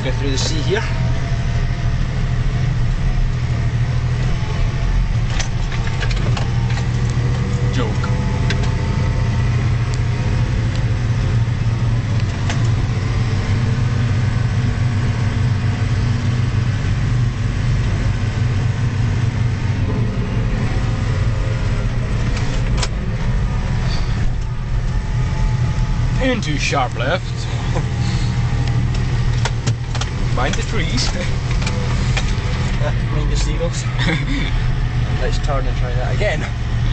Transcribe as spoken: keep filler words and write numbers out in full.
go through the sea here. Joke. Into sharp left. Mind the trees. Mind the seagulls. Let's turn and try that again.